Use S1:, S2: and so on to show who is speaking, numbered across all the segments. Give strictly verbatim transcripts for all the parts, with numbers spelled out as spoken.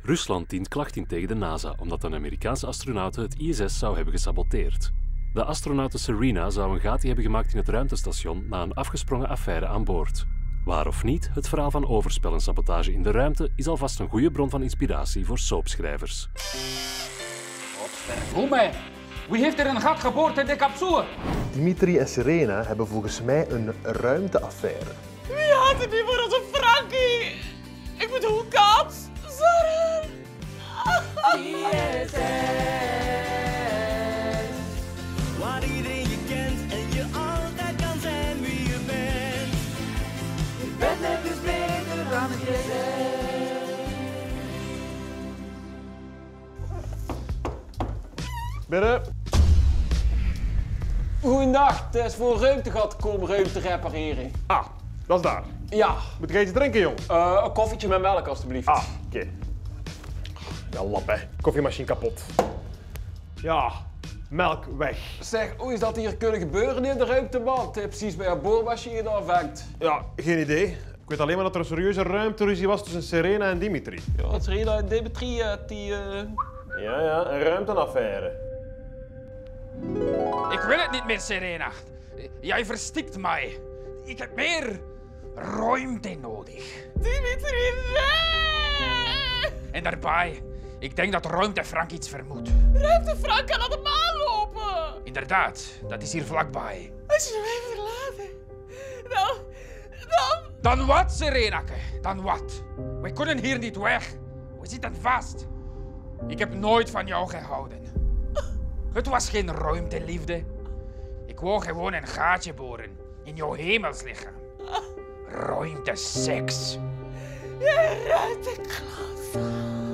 S1: Rusland dient klacht in tegen de NASA omdat een Amerikaanse astronaut het I S S zou hebben gesaboteerd. De astronaute Serena zou een gaatje hebben gemaakt in het ruimtestation na een afgesprongen affaire aan boord. Waar of niet, het verhaal van overspel en sabotage in de ruimte is alvast een goede bron van inspiratie voor soapschrijvers.
S2: Hoe Wie heeft er een gat geboord in de capsule?
S3: Dimitri en Serena hebben volgens mij een ruimteaffaire.
S4: Wie had het niet voor onze Frankie? Ik bedoel kat. Sarah. I S S.
S5: Waar iedereen je kent en je altijd kan zijn wie je bent.
S4: Je bent net dus beter dan het je zegt.
S6: Binnen.
S2: Goeiedag, het is voor een ruimtegat komen ruimte repareren.
S6: Ah, dat is daar.
S2: Ja.
S6: Moet ik iets drinken, jong?
S2: Uh, een koffietje met melk, alstublieft.
S6: Ah, oké. Okay. Ja, lap, hè. Koffiemachine kapot. Ja, melk weg.
S2: Zeg, hoe is dat hier kunnen gebeuren in de ruimteband? Precies bij een boormachine dan vangt.
S6: Ja, geen idee. Ik weet alleen maar dat er een serieuze ruimteruzie was tussen Serena en Dimitri.
S2: Ja, Serena en Dimitri, uh, die... Uh...
S6: Ja, ja, een ruimteaffaire.
S7: Ik wil het niet meer, Serena. Jij verstikt mij. Ik heb meer ruimte nodig.
S4: Dimitri, nee!
S7: En daarbij, ik denk dat ruimte Frank iets vermoedt.
S4: Ruimte Frank kan aan de maan lopen.
S7: Inderdaad, dat is hier vlakbij.
S4: Als je hem even verlaten, dan... dan...
S7: Dan wat, Serenake? Dan wat? We kunnen hier niet weg. We zitten vast. Ik heb nooit van jou gehouden. Het was geen ruimteliefde. Ik wou gewoon een gaatje boren in jouw hemelslichaam. Ruimteseks.
S4: Je ruimteklas.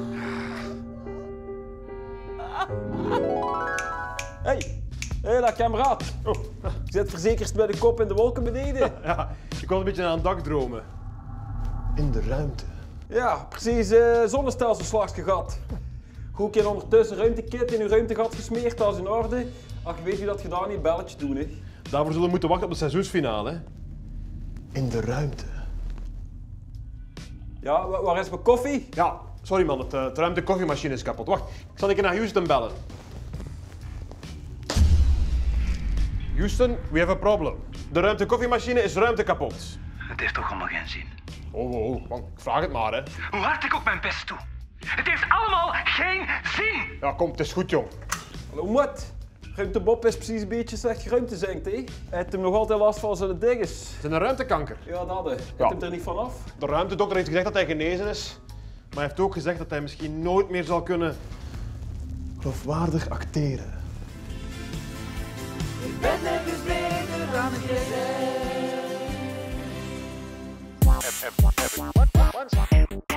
S2: Hey, hé, hey, kameraad.
S6: Oh.
S2: Je zit verzekerd bij de kop in de wolken beneden.
S6: Ja, ik was een beetje aan het dak dromen.
S3: In de ruimte.
S2: Ja, precies uh, zonnestelsel gehad. Goed, je ondertussen ruimtekit in uw ruimtegat gesmeerd, dat is in orde. Als je weet wie dat gedaan heeft, belletje doen. Hè.
S6: Daarvoor zullen we moeten wachten op de seizoensfinale.
S3: In de ruimte.
S2: Ja, waar is mijn koffie?
S6: Ja, sorry man, het, het ruimte koffiemachine is kapot. Wacht, ik zal een naar Houston bellen. Houston, we have a problem. De ruimte koffiemachine is ruimte kapot.
S8: Het heeft toch allemaal geen zin.
S6: Oh, oh, oh, man, ik vraag het maar, hè.
S8: Hoe hard ik ook mijn best doe. Het heeft allemaal geen zin!
S6: Ja, kom, het is goed, jong.
S2: Hallo, wat? Ruimtebob is precies een beetje slecht geruimtezinkt, hè? Hij heeft hem nog altijd last van zijn dinges.
S6: Het is een ruimtekanker.
S2: Ja, dat hè. Hij
S6: Ja.
S2: heeft hem er niet vanaf.
S6: De ruimtedokter heeft gezegd dat hij genezen is. Maar hij heeft ook gezegd dat hij misschien nooit meer zal kunnen...
S3: Geloofwaardig acteren.
S4: Je bent net dus beter dan het je zegt.
S9: One second.